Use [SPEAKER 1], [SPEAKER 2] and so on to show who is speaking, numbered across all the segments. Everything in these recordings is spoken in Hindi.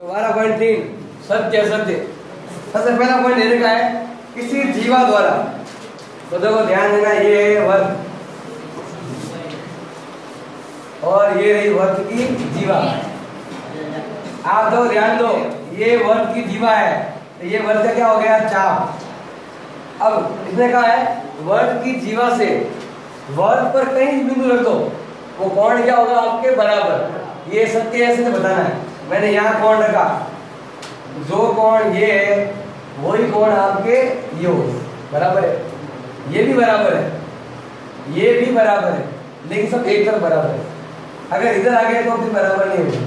[SPEAKER 1] 12.3 सत्य सत्य। सबसे पहला पॉइंट देने का है किसी जीवा द्वारा, तो देखो ध्यान देना, ये है वर्त और ये रही वर्त की जीवा। आप दो ध्यान दो, ये वर्त की जीवा है तो ये वर्त का क्या हो गया, चाप। अब इसने कहा है वर्त की जीवा से वर्त पर कहीं बिंदु रख दो, वो कोण क्या होगा आपके बराबर। ये सत्य ऐसे बताना है। मैंने यहाँ कोण रखा, जो कोण ये है वही कोण आपके ये हो बराबर है, ये भी बराबर है, ये भी बराबर है, लेकिन सब एक तरफ बराबर है। अगर इधर आ गए तो फिर बराबर नहीं होगा।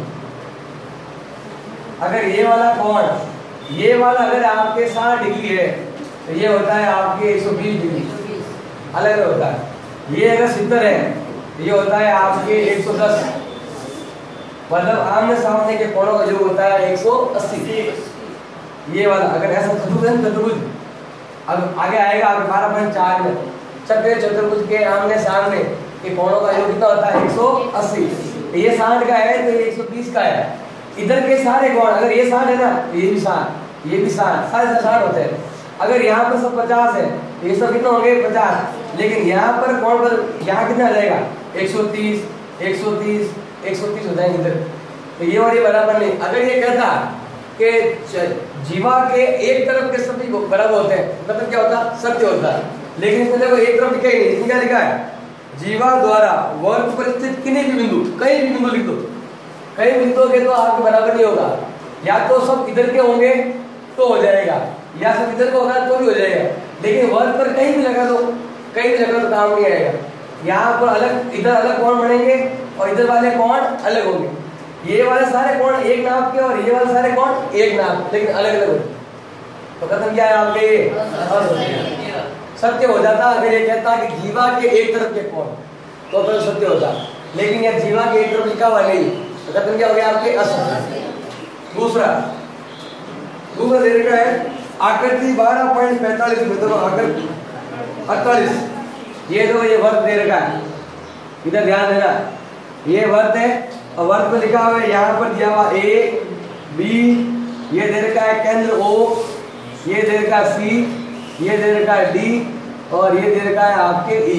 [SPEAKER 1] अगर ये वाला कोण, ये वाला अगर आपके 60 डिग्री है तो ये होता है आपके 120 डिग्री, अलग होता है। ये अगर 70 है तो ये होता है आपके 110, मतलब आमने सामने के कोणों का जो होता है 180। ये वाला अगर ऐसा चतुर्भुज, अब आगे आएगा आपके 12.4 में चतुर्भुज के आमने सामने के कोणों का योग कितना होता है 180। ये 60 का है तो ये 120 का है। इधर के सारे कोण, अगर ये 60 है ना तो ये भी 60, ये भी 60, सारे 60 होते हैं। अगर यहाँ पर सब 50 है तो ये सब कितना होंगे 50, लेकिन यहाँ पर कोण पर यहाँ कितना आ जाएगा 130, 130, 130 हो जाएंगे इधर, तो ये और ये बराबर नहीं। अगर ये कहता कि जीवा के एक तरफ के सभी बराबर होते हैं, मतलब क्या होता, सत्य होता है। लेकिन इसमें देखो एक तरफ लिखा ही नहीं, इसमें क्या लिखा है, जीवा द्वारा वर्त पर स्थित किन्हीं भी बिंदु, कहीं भी बिंदु लिख दो, कई बिंदुओं के तो आपके बराबर नहीं होगा। या तो सब इधर के होंगे तो हो जाएगा, या सब इधर का होगा तो भी हो जाएगा, लेकिन वर्त पर कहीं भी लगा दो, कहीं भी लगा तो काम नहीं आएगा। यहाँ पर अलग, इधर अलग कोण बनेंगे और इधर वाले कोण अलग होंगे। ये वाले सारे कोण एक नाप के और ये वाले सारे कोण एक नाप, लेकिन अलग अलग होंगे। तो खत्म क्या है आपके, सत्य हो जाता। अगर ये कहता कि जीवा के एक तरफ के कोण, तो फिर सत्य होता, लेकिन यह जीवा के एक तरफ लिखा हुआ नहीं, तो खत्म क्या हो गया आपके, असत्य। दूसरा देने का है आकृति 12.45 में, तो आकृति 48, ये तो ये वर्त दे रखा है, इधर ध्यान देना, ये वर्त है और वर्त में लिखा हुआ है, यहाँ पर दिया हुआ ए बी, ये दे रखा है केंद्र ओ, ये दे रखा है सी, ये दे रखा है डी और ये दे रखा है आपके ई।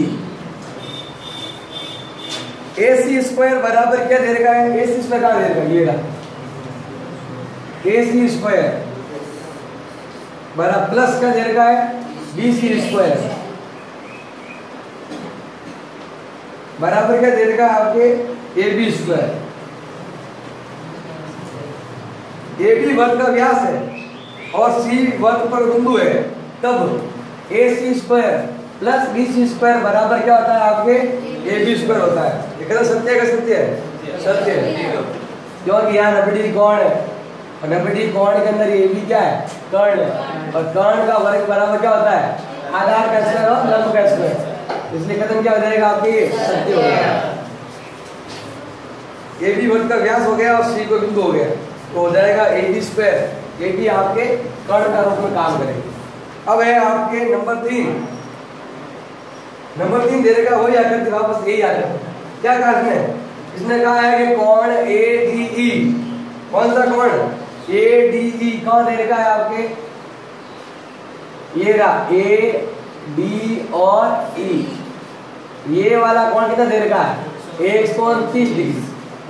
[SPEAKER 1] AC स्क्वायर बराबर क्या दे रखा है, AC स्क्वायर कहाँ दे रखा है, ये रहा AC स्क्वायर बराबर प्लस क्या दे रखा है BC स्क्वायर बराबर क्या दे रखा है आपके AB स्क्वायर। AB वर्त का व्यास है और C वर्त पर बिंदु है, तब AC square plus BC square बराबर क्या होता है आपके AB स्क्वायर होता है। ये कहना सत्य है, सत्य है, सत्य है, क्योंकि यहाँ 90 डिग्री कोण है और 90 डिग्री कोण के अंदर ये भी क्या है, कर्ण है, और कर्ण का वर्ग बराबर क्या होता है, आधार का स्क्वायर और लंब का स्क्वायर। इसलिए खत्म क्या हो जाएगा आपकी, सत्य हो गया। AB वर्ग का व्यास हो गया और C को बिंदु हो गया, तो हो जाएगा AB स्क्वायर। AB आपके कर्ण का रूप में काम करेगा। अब है आपके नंबर 3 दे देगा, वही आकृति वापस यही आकृति। क्या कहा इसने कहा है कि कोण ADE, कौन सा कोण ADE कहाँ दे रखा है आपके, ये रहा A D और E, ये वाला कोण कितना दे रखा है 130 डिग्री,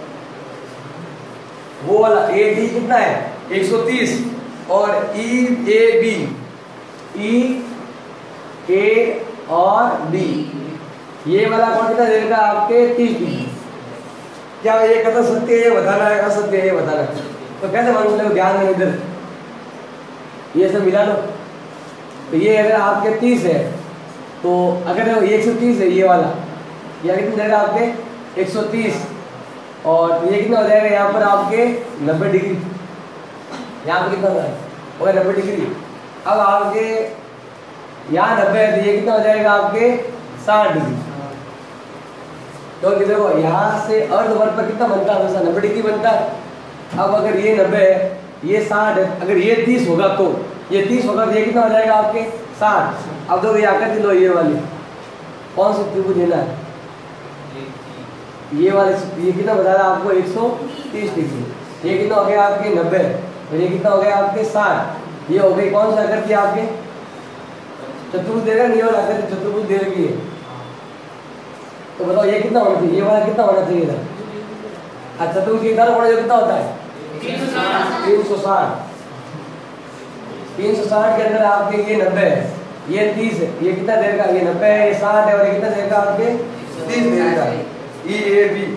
[SPEAKER 1] वो वाला AD कितना है 130 और EAB, E A और B, ये वाला कोण कितना दे रखा है आपके 30 डिग्री। क्या ये कहता सत्य है, ये बताना है, असत्य है ये बताना है, तो कैसे मालूम चलेगा, ध्यान नहीं, इधर ये सब मिला लो। तो ये अगर आपके 30 है तो अगर 130 है, ये वाला ये कितना देगा आपके 130 और ये कितना हो जाएगा यहाँ पर आपके 90 डिग्री, यहाँ पर कितना होगा 90 डिग्री। अब आपके यहाँ 90 है तो ये कितना हो जाएगा आपके 60 डिग्री। तो देखो यहाँ से अर्धवर्त पर कितना बनता है, हमेशा 90 डिग्री बनता है। अब अगर ये 90 है, ये 60 है, अगर ये 30 होगा तो ये 30 होगा तो ये कितना हो जाएगा आपके 60। अब देखो ये आकृति लो, ये वाली कौन सी त्रिभुज लेना है, ये वाले, ये कितना बता रहा है आपको 130 डिग्री। ये कितना हो गया आपके 90, और ये कितना हो गया आपके 60। ये हो गई कौन सा आकृति आपके चतुर्भुज देगा, नहीं वाला आकृति चतुर्भुज दे रही है। तो बताओ ये कितना होना चाहिए, ये वाला कितना होना चाहिए था? अच्छा चतुर्भुज के इधर होना जो कितना होता है 360। 360 के अंदर आपके ये 90 है, ये 30 है, ये कितना देर का, ये 90 है, ये 60 है, और ये कितना देर का आपके 30 देर का EAB,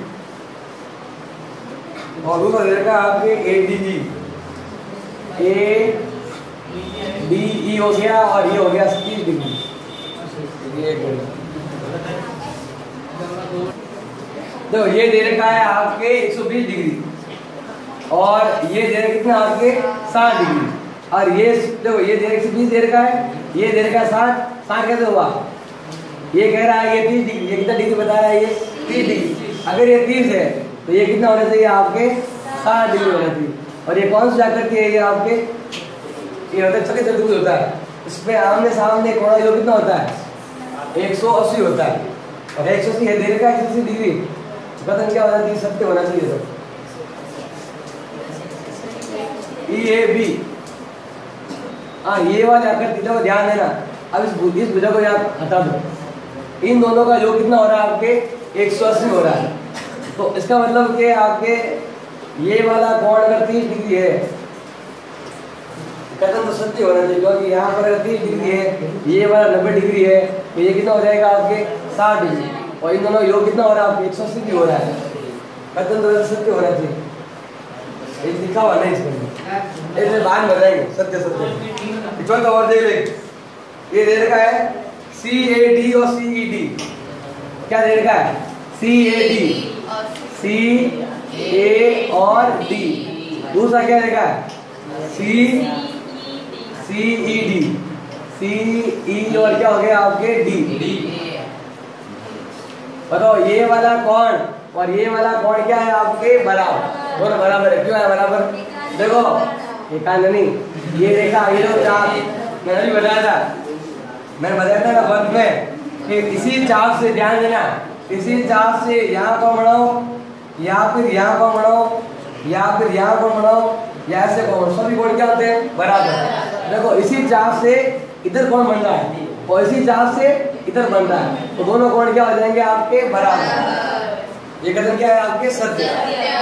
[SPEAKER 1] और दूसरा देर का आपके ADE, ADE हो गया, और ये हो गया 30 डिग्री। देखो ये दे रखा है आपके 120 डिग्री, और ये दे रखा कितना आपके 60 डिग्री, और ये देखो ये दे रखा 120 दे रखा है, ये दे रखा 60 कैसे हुआ? ये कह रहा है ये 30 डिग्री, ये कितना डिग्री बता रहा है? ये 30 डिग्री। अगर ये 30 है तो ये कितना होना चाहिए आपके 60 डिग्री होना चाहिए। और ये कौन सा आकृति है? ये आपके ये होता है चक्र चतुर्भुज होता है, इसमें आमने सामने कोण जो कितना होता है 180 होता है, और 180 है दे रखा है 180 डिग्री, कथन क्या होना चाहिए? सत्य होना चाहिए। तो EAB, हाँ ये वाले आकृति को ध्यान देना। अब इस भुजा को यहाँ हटा दो, इन दोनों का योग कितना हो रहा है आपके 180 हो रहा है। तो इसका मतलब कि आपके ये वाला कोण अगर 30 डिग्री है, कथन तो सत्य होना चाहिए, क्योंकि यहाँ पर अगर 30 डिग्री है, ये वाला 90 डिग्री है, तो ये कितना हो जाएगा आपके 60 डिग्री, और इन दोनों योग कितना हो रहा है आपके 180 डिग्री हो रहा है। कथन तो सत्य होना चाहिए, ये लिखा हुआ नहीं इसमें, इसमें बाद में बताएंगे सत्य सत्य। चौथा और देख ले, ये दे रखा है CAD और CED, क्या दे रखा है? CAD, CA और D। दूसरा क्या देखा है? CED, CE और क्या हो गया आपके D। बताओ ये वाला कोण और ये वाला कोण क्या है आपके बराबर, दोनों बराबर है। क्यों है बराबर? देखो एकांत नहीं, ये देखा ये जो चाप मैंने भी बताया था ना वर्ग में कि इसी चाप से ध्यान देना, इसी चाप से यहाँ को बढ़ाओ, या फिर यहाँ को बढ़ाओ, या फिर यहाँ को बढ़ाओ, या ऐसे को बढ़ाओ, सभी कोण क्या होते हैं? बराबर। देखो इसी चाप से इधर कोण बन रहा है और इसी चाप से इधर बन रहा है, तो दोनों कोण क्या हो जाएंगे आपके? बराबर। ये कथन क्या है आपके? सत्य।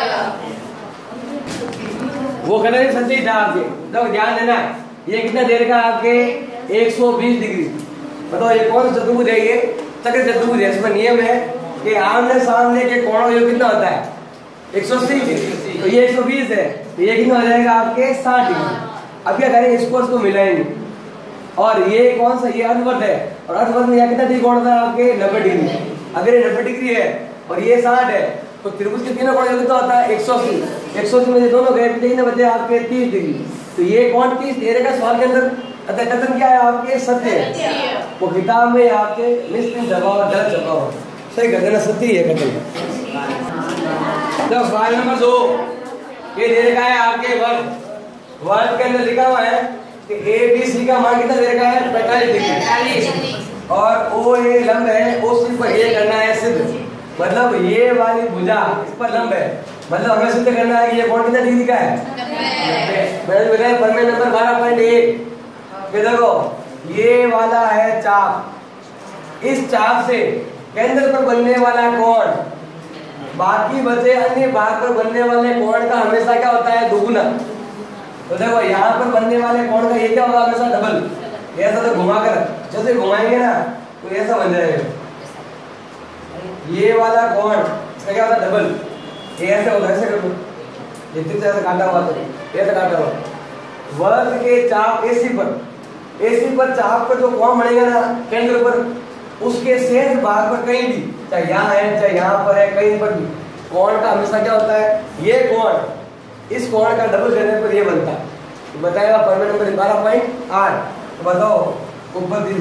[SPEAKER 1] वो कथन ही सत्य था आपके। तो ध्यान देना, ये कितना देर का आपके 120 डिग्री। बताओ ये कौन सा चतुर्भुज है? ये चक्र चतुर्भुज है। इसमें नियम है कि आमने सामने के कोणों जो कितना होता है 180 डिग्री, तो ये 120 है, तो ये कितना हो जाएगा आपके 60 डिग्री। अब क्या करेंगे? इसको इसको मिलाएंगे, और ये कौन सा? ये अर्धवर्त है, और अर्धवर्त में यहाँ कितना डिग्री कोण होता है आपके? 90 डिग्री। अगर ये 90 डिग्री है और ये 60 है, तो त्रिभुज के तीनों कोण कितना होता है? 180। 180 में ये दोनों गए, तीन बचे आपके 30 डिग्री। तो ये कौन 30 दे रहेगा सवाल के अंदर? अतः कथन क्या है आपके? सत्य है। वो किताब में आपके निश्चित जवाब गलत छपा हुआ, सही कथन सत्य है कथन। तो सवाल नंबर 2 ये दे रखा है आपके वर्ग। वर्ग के अंदर लिखा हुआ है कि ABC का मान कितना दे रखा है? 45 डिग्री, और OA लंब है, OC पर ये करना है सिद्ध। मतलब ये वाली भुजा इस पर लंब है, मतलब हमें सिद्ध करना है कि ये कोण कितना डिग्री का है? मैंने बताया प्रमेय नंबर 12.1 कि देखो ये वाला है चाप, इस चाप से केंद्र पर बनने वाला कोण बाकी बचे अन्य भाग पर बनने वाले कोण का हमेशा क्या होता है? दुगुना। तो देखो यहाँ पर बनने वाले कोण का ये क्या होगा? हमेशा डबल। ऐसा तो घुमाकर जैसे घुमाएंगे ना तो ऐसा बन जाएगा। ये वाला कोण इसका क्या होता है? डबल। ये ऐसे होता है, ऐसे कर लो, ये ऐसे काटा हुआ, तो ऐसे काटा हुआ। वर्ग के चाप AC पर चाप पर जो कोण बनेगा ना केंद्र पर, उसके शेष भाग पर कहीं भी, चाहे यहाँ है चाहे यहाँ पर है, कहीं पर भी कोण का हमेशा क्या होता है? ये कोण इस कोण का डबल करने पर ये बनता है। तो बताएगा प्रमेय नंबर 12.8। तो बताओ ऊपर दी।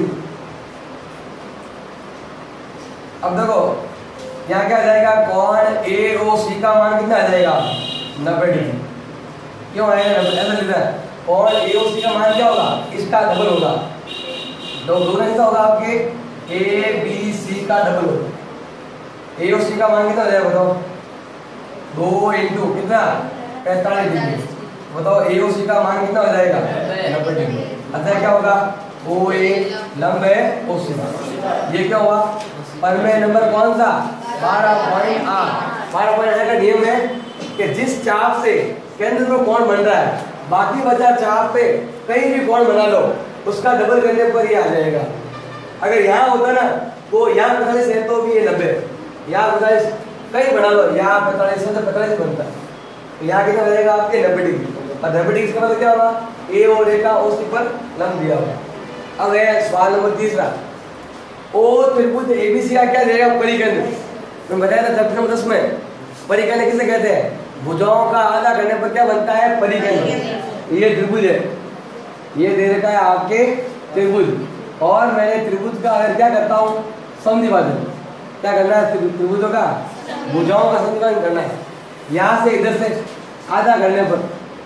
[SPEAKER 1] अब देखो यहाँ क्या आ जाएगा? कोण AOC का मान कितना आ जाएगा? 90 डिग्री। क्यों है? ऐसा लिखा है कोण AOC का मान क्या होगा? इसका डबल होगा। तो दोनों कितना होगा आपके? ABC का डबल होगा। AOC का मान कितना हो जाएगा बताओ? 2 इंटू कितना? 45 डिग्री। बताओ AOC का मान कितना हो जाएगा 90 डिग्री। अतः क्या होगा OA लंब है OC। ये क्या हुआ प्रमेय नंबर कौन सा 12.8। 12.8 का नियम है कि जिस चाप से केंद्र में कोण बन रहा है बाकी बचा चाप पे कहीं भी कोण बना लो उसका डबल करने पर ये आ जाएगा। अगर यहाँ होता ना तो यहाँ 45 है तो भी ये 90, यहाँ 45 कहीं बना लो यहाँ 45 से 45 बनता है तो यहाँ कितना बनेगा आपके 90 डिग्री। और 90 डिग्री का मतलब क्या होगा A और A का OC पर लंब दिया हुआ। अब है सवाल नंबर तीसरा। O त्रिभुज ABC का क्या देगा परिकेंद्र। मैं बताया था चैप्टर नंबर 10 में परिकेंद्र किसे कहते हैं भुजाओं का आधा करने पर क्या बनता है परिकेंद्र। ये त्रिभुज है, ये दे रखा है आपके त्रिभुज और मैंने त्रिभुज का अगर क्या करता हूँ समद्विभाजन क्या करना है त्रिभुजों का भुजाओं का समद्विभाजन करना है। यहाँ से इधर से आधा करने पर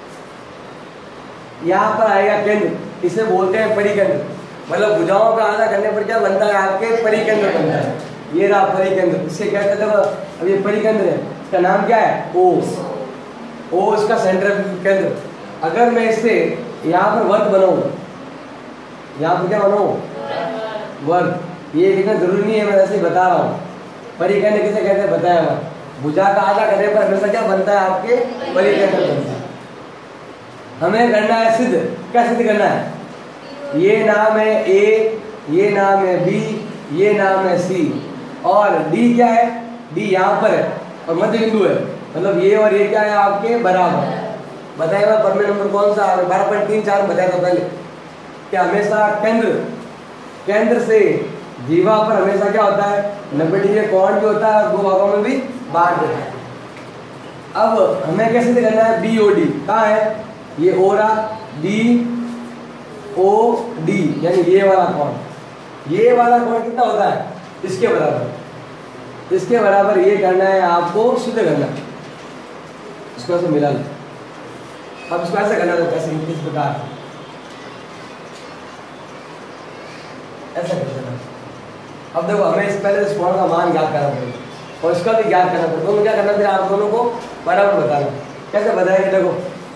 [SPEAKER 1] यहाँ पर आएगा केंद्र, इसे बोलते हैं परिकेंद्र। मतलब भुजाओं का आधा करने पर क्या बनता है आपके परिकेंद्र बनता है। ये रहा परिकेंद्र, इससे कहते थे अब ये परिकेंद्र है, इसका नाम क्या है O इसका सेंट्रल केंद्र। अगर मैं इससे यहाँ पर वर्ग बनाऊँ, यहाँ पर क्या बनाऊँ वर्ग, ये लिखना जरूरी नहीं है मैं ऐसे ही बता रहा हूँ। परिकेंद्र किसे कहते हैं बताया हुआ। भुजा का आधा करने पर हमेशा क्या बनता है आपके परिकेंद्र बनता है। हमें करना है सिद्ध, क्या सिद्ध करना है ये नाम है A, ये नाम है B, ये नाम है C और D क्या है D यहाँ पर है और मध्य बिंदु है। मतलब ये और ये क्या है आपके बराबर। बताया हुआ प्रमेय नंबर कौन सा 12.34 बताया था पहले कि हमेशा केंद्र से जीवा पर हमेशा क्या होता है 90 डिग्री कोण भी होता है और दो भागों में भी बांट देता है। अब हमें कैसे करना है BOD कहाँ है ये O रहा DOD यानी ये वाला कोण। ये वाला कोण कितना होता है इसके बराबर। इसके बराबर ये करना है आपको सिद्ध करना है। इसको ऐसे मिला लो। अब इसको ऐसे करना है कैसे इस प्रकार ऐसा कर देना। अब देखो हमें इस पहले इस कोण का मान ज्ञात करना पड़ेगा और इसका भी ज्ञात करना पड़ेगा। दोनों क्या करना फिर आप दोनों को बराबर बताना। कैसे बताएंगे देखो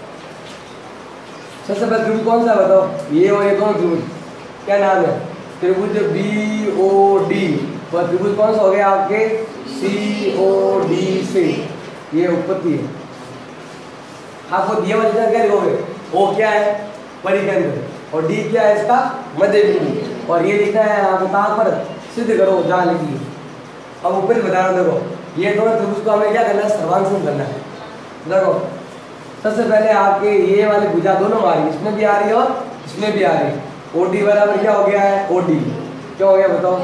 [SPEAKER 1] सबसे पहले त्रिभुज कौन सा बताओ ये और ये दोनों त्रिभुज क्या नाम है त्रिभुज BOD और त्रिभुज कौन सा हो गया आपके COD से ये उत्पत्ति है। आपको दिया हुआ क्या लिखोगे O क्या है परिकेंद्र और D क्या है इसका मध्य बिंदु और ये लिखना है आपको कहाँ पर सिद्ध करो जहाँ लिखिए। अब ऊपर बता रहा देखो ये दोनों त्रिभुज को हमें क्या करना है सर्वांशुम करना है। देखो सबसे पहले आपके ये वाली भुजा दोनों आ रही है, इसमें भी आ रही है और इसमें भी आ रही है। OD बराबर क्या हो गया है OD क्या हो गया बताओ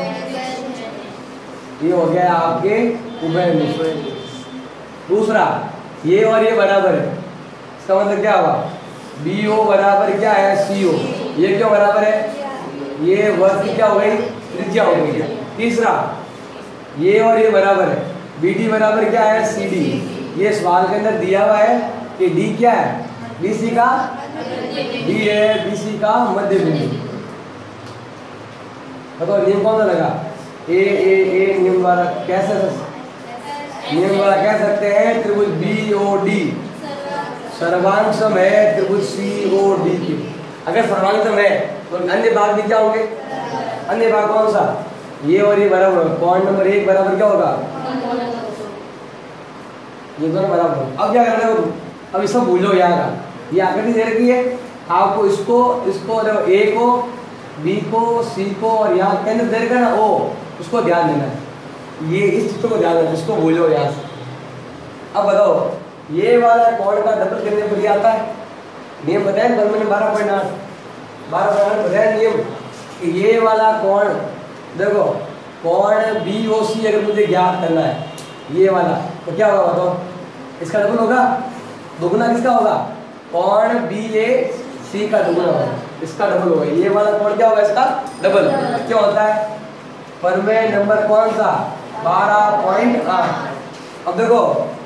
[SPEAKER 1] ये हो गया आपके उभय। दूसरा ये और ये बराबर है इसका मतलब क्या हुआ BO बराबर क्या है CO ये क्यों बराबर है ये वर्ग की क्या हो गई त्रिज्या हो गई। तीसरा ये और ये बराबर है BD बराबर क्या है CD। ये सवाल के अंदर दिया हुआ है कि D क्या है BC का D है BC का मध्य बिंदु। बताओ नियम कौन सा लगा A नियम द्वारा कैसे नियम द्वारा कह सकते हैं त्रिभुज BOD सर्वांशम है त्रिभुज COD की। अगर सर्वांशम है तो अन्य भाग भी क्या होंगे अन्य भाग कौन सा ये और ये बराबर कोण नंबर 1 बराबर क्या होगा ये दोनों बराबर। अब क्या करना है अब इसको भूलो यहाँ का ये आकृति दे रखी है आपको इसको A को B को C को और यहाँ केंद्र दे रखा है ना O उसको ध्यान देना है। ये इस चित्र को ध्यान देना इसको भूलो यहाँ से। अब बताओ ये वाला कोण का डबल करने पर आता है नियम बताया ना मैंने 12.8 बताया नियम कि ये वाला कोण देखो कोण BOC अगर मुझे ज्ञात करना है ये वाला तो क्या होगा बताओ इसका डबल होगा दोगुना किसका होगा कोण BAC का दोगुना होगा इसका डबल होगा। ये वाला कोण क्या होगा इसका डबल क्यों होता है प्रमेय नंबर कौन सा 12.8। अब देखो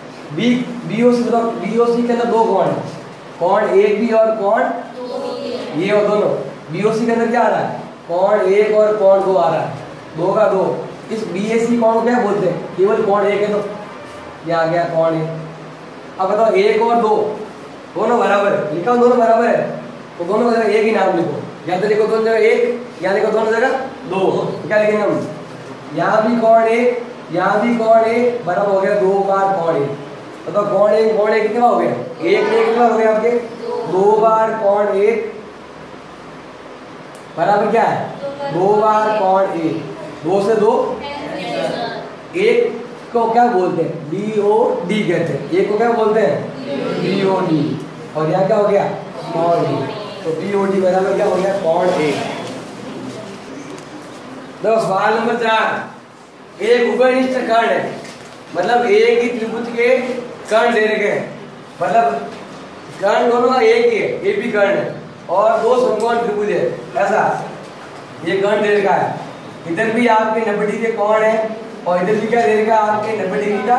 [SPEAKER 1] BOC के अंदर दो कोण है कोण AB और कोण ये और दोनों BOC के अंदर क्या आ रहा है कोण 1 और कोण 2 आ रहा है 2 का 2। इस BAC कोण को क्या बोलते हैं केवल कोण 1 है तो ये आ गया कोण 1। अब बताओ 1 और 2 दोनों बराबर है, लिखा हूं दोनों बराबर है, तो दोनों जगह एक ही नाम लिखो, या तो लिखो दोनों जगह एक, या लिखो दोनों जगह दो। क्या लिखेंगे हम? यहाँ भी कौन एक, यहाँ भी कौन एक, बराबर हो गया 2 बार कौन एक। तो कौन एक कितना हो गया? एक कितना हो गया आपके? 2 बार कौन एक बराबर क्या है? 2 बार कौन एक। 2 से 2 एक को क्या बोलते हैं? BOD कहते हैं। एक को क्या बोलते हैं? BOD। और यहाँ क्या हो गया? कौन एक। तो BOD बराबर क्या हो गया? कौन एक। देखो सवाल नंबर 4, एक उभयनिष्ठ कर्ण है, मतलब एक ही त्रिभुज के कर्ण दे रखे हैं, मतलब कर्ण दोनों का एक ही है, एक भी कर्ण है, और 2 समकोण त्रिभुज है, ऐसा ये कर्ण दे रखा है। इधर भी आपके 90 डिग्री के कोण है, और इधर भी क्या दे रखा है? आपके 90 डिग्री का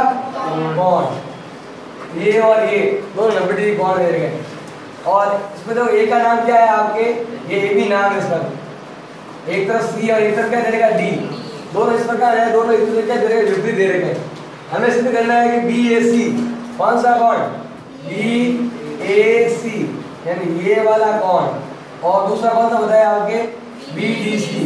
[SPEAKER 1] कोण। ये और ये दोनों 90 डिग्री कोण दे रखे हैं। और इसमें तो ए का नाम क्या है आपके? ये ए भी नाम है इसका, एक तरफ सी और एक तरफ क्या दे रखा? डी। दोनों इस प्रकार है, दोनों एक दूसरे क्या दे रखे? विपरीत दे रखे हैं। हमें सिद्ध करना है कि BAC कौन सा कोण? BAC यानी ये वाला कोण, और दूसरा कौन सा बताया आपके? BDC,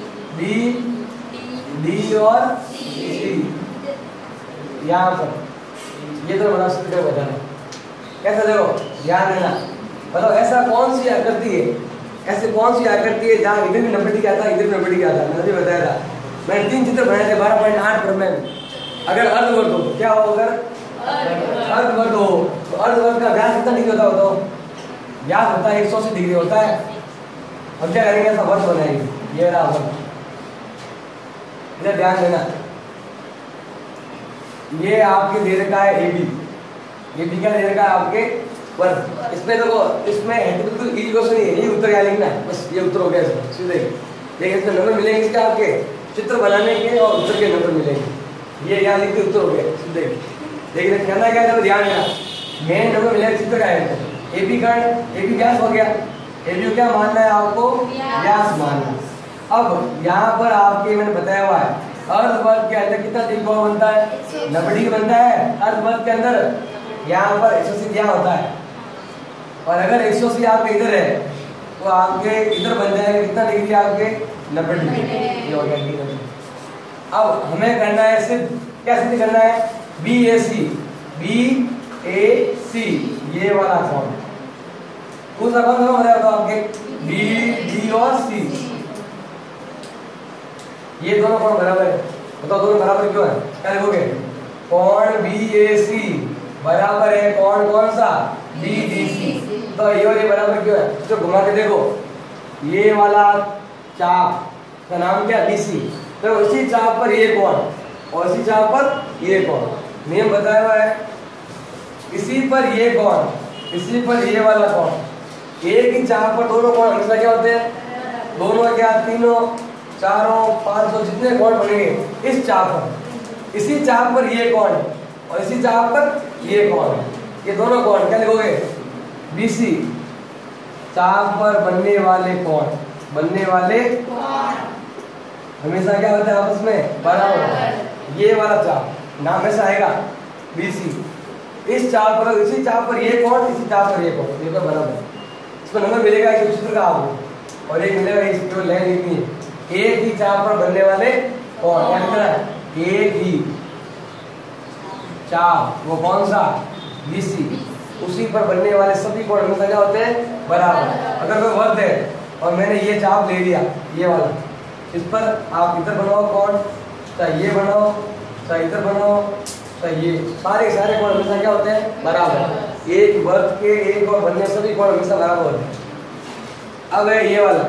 [SPEAKER 1] BD और C। यहाँ पर ये तो बड़ा सिद्ध कर बताना कैसा, देखो ध्यान देना। मतलब ऐसा कौन सी आकृति है, ऐसे कौन सी आकृति है जहाँ इधर भी 90 डिग्री आता है, इधर भी 90 डिग्री आता है? मैंने भी बताया था, मैंने 3 चित्र बनाए थे 12.8 पर में। अगर अर्धवर्त हो तो क्या हो? अगर अर्धवर्त हो तो अर्धवर्त का व्यास कितना डिग्री होता है? तो व्यास होता है 180 डिग्री होता है। अब क्या करेंगे? ऐसा वर्त बनाएंगे, ये रहा वर्त। इधर ध्यान देना, ये आपके दे रखा है AB, ये भी क्या दे रखा है आपके? वर्त। इसमें देखो, इसमें बिल्कुल इजी क्वेश्चन नहीं है, ये उत्तर क्या लिखना है, बस ये उत्तर हो गया इसमें सीधे। देखिए इसमें नंबर मिलेंगे इसके आपके चित्र बनाने के, और उत्तर के नंबर मिलेंगे। ये यहाँ लिख के उत्तर हो गया सीधे। देखिए कहना क्या है, ध्यान देना, मेन नंबर मिलेगा चित्र का है। AB कर्ण, AB व्यास हो गया, AB क्या मानना है आपको? व्यास मानना। अब यहाँ पर आपके मैंने बताया हुआ है, अर्धवर्त के अंदर कितना त्रिकोण बनता है? 90 डिग्री बनता है अर्धवर्त के अंदर। यहाँ पर 180 यहाँ होता है, और अगर 180 आपके इधर है तो आपके इधर बन जाएगा कितना डिग्री? आपके 90 डिग्री। ये हो गया डिग्री। अब हमें करना है सिद्ध, क्या सिद्ध करना है? BAC, BAC ये वाला कोण। दूसरा कौन सा बताया था आपके? BD और C। ये दोनों कोण बराबर है, बताओ दोनों बराबर क्यों है? क्या लिखोगे? कोण BAC बराबर है कोण कौन सा? BDC। तो ये और ये बराबर क्यों है? तो घुमा के देखो, ये वाला चाप का नाम क्या? BC। तो उसी चाप पर ये कोण, और इसी चाप पर ये कोण। नियम बताया हुआ है, इसी पर ये कोण, इसी पर ये वाला कोण। एक ही चाप पर दोनों कोण हमेशा क्या होते हैं? दोनों क्या? तीनों, चारों, 500 जितने कोण बनेंगे इस चाप पर, इसी चाप पर ये कोण, और इसी चाप पर ये कोण। ये दोनों कोण क्या लिखोगे? BC चाप पर बनने वाले कोण, बनने वाले हमेशा क्या होता है? आपस में बराबर। ये वाला चाप नाम ऐसा आएगा BC। इस चाप पर, इसी चाप पर ये कोण, इसी चाप पर ये कोण, ये तो बराबर। इसको नंबर मिलेगा इस चित्र का आपको, और एक मिलेगा इस जो लाइन लिखनी है, एक ही चाप पर बनने वाले कोण। क्या लिखना है? एक ही चाप, वो कौन सा? BC। उसी पर बनने वाले सभी कोण हमेशा क्या होते हैं? बराबर। अगर कोई वर्त है और मैंने ये चाप ले लिया, ये वाला, इस पर आप इधर बनाओ कोण, चाहे ये बनाओ, चाहे इधर बनाओ, चाहे ये, सारे सारे कोण हमेशा क्या होते हैं? बराबर। एक वर्त के एक और बनने सभी कोण हमेशा बराबर होते हैं। अब है ये वाला,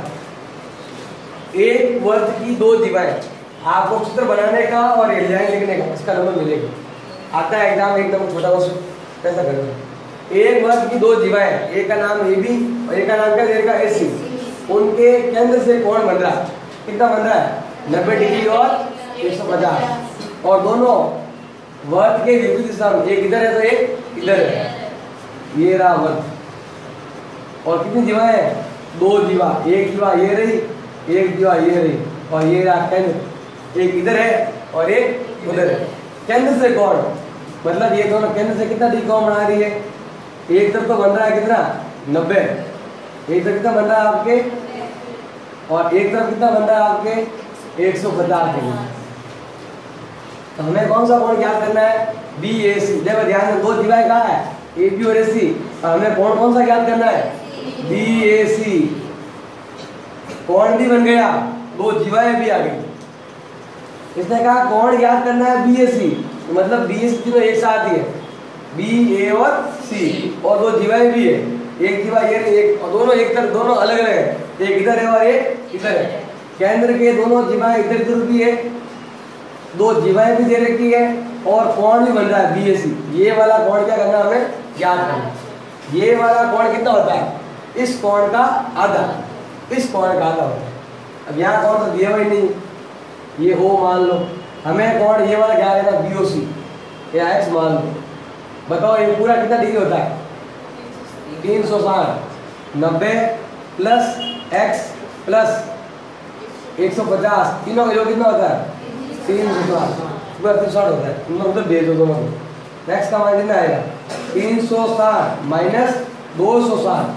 [SPEAKER 1] एक वर्त की 2 दिवाएं। आपको चित्र बनाने का और लाइन लिखने का इसका नंबर मिलेगा। आता है एग्जाम एकदम छोटा क्वेश्चन, कैसा करना? एक वर्त की 2 दिवाएं, एक का नाम AB और एक का नाम क्या देगा? AC। उनके केंद्र से कोण बन रहा है, कितना बन रहा है? 90 डिग्री और 150। और दोनों वर्त के विपरीत दिशा में, एक इधर है तो एक इधर है। ये रहा वर्त। और कितनी दिवाएं हैं? 2 दिवा, एक दिवा ये रही, एक दिवा ये रही, और ये रहा केंद्र, एक इधर है और एक उधर है। केंद्र से कोण, मतलब ये दोनों केंद्र से कितना डिग्री कोण बना रही है? एक तरफ तो बन रहा है कितना 90, एक तरफ कितना बन रहा है आपके, और एक तरफ कितना बन रहा है आपके 150 डिग्री। तो हमें कौन सा कोण ज्ञात करना है, BAC। देखो ध्यान में, दो जीवाएं कहाँ है, AB और AC। हमें कोण कौन सा ज्ञात करना है, BAC। कोण भी बन गया, दो जीवाएं भी आ गई। इसने कहा कोण ज्ञात करना है BAC, मतलब BAC तीनों एक साथ ही है, BA और C, और दो जीवाएं भी है, एक जीवा ये एक, और दोनों एक तरफ, दोनों अलग अलग है, एक इधर है और एक इधर है। केंद्र के दोनों जीवाएं इधर इधर भी है, दो जीवाएं भी दे रखी है, और कोण भी बन रहा है BAC। ये वाला कोण क्या करना है, हमें ज्ञात करना। ये वाला कोण कितना होता है, इस कोण का आधा, इस कोण का आधा होता है। अब यहाँ कोण तो दिया ही नहीं, ये O मान लो, हमें कोण ये वाला क्या लेना, BOC या X मान लो। बताओ ये पूरा कितना डिग्री होता है, 360, 90 प्लस X प्लस 150, तीनों का योग कितना होता है 360, पूरा 360 होता है। उधर भेज दो दोनों को, X का मान कितना आएगा 360 माइनस 260,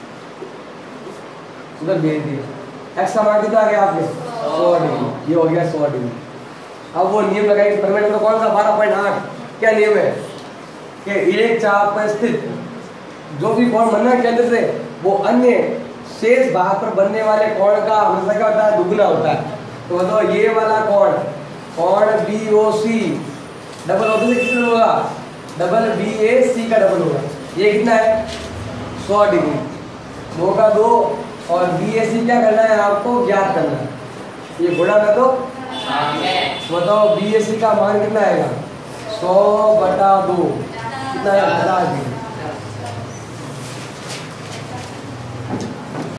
[SPEAKER 1] उधर भेज दिए। X का मान कितना आ गया आपके 100 डिग्री, ये हो गया 100 डिग्री। अब वो नियम लगाएंगे परमानेंट में, कौन सा 12.8, क्या नियम है कि एक चाप पर स्थित जो भी कोण बनना है केंद्र से, वो अन्य शेष भाग पर बनने वाले कोण का हमेशा क्या होता है, दुगुना होता है। तो बताओ ये वाला कोण BOC डबल होने से कितना होगा, डबल BAC का डबल होगा। ये कितना है 100 डिग्री, 2 का 2, और BAC क्या करना है आपको ज्ञात करना है, ये गुणा कर दो। बताओ BAC का मान कितना आएगा 100/2, कितना है 50 डिग्री।